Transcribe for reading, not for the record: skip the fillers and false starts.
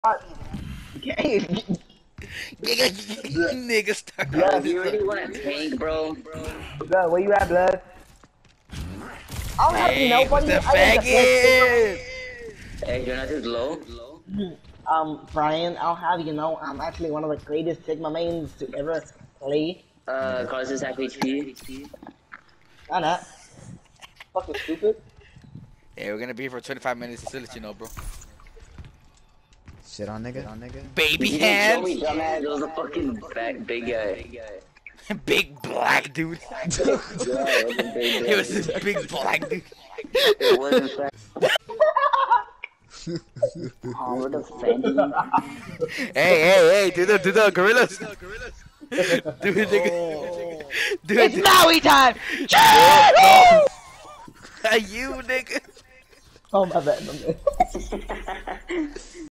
Okay. Nigga stuck Blood, on You this. really want to tank, bro? blood, where you at, blood? I don't have to Hey, know, who's buddy. that I am the best faggot? Hey, you're not just low? Brian, I'll have you know, I'm actually one of the greatest Sigma mains to ever play. Causes half HP. Not. Fucking stupid. Hey, we're gonna be here for 25 minutes. Just to let you know, bro. Shit on nigga. Baby You didn't kill hands. me, dumbass. It was a fucking fat, big guy. Big black dude. Yeah, it was a big It was guy. this big black dude. It wasn't fat. Oh, we're defending. Hey, do the gorillas. Do it, nigga. Do it. It's Maui time! No. You, nigga. Oh, my bad, my bad.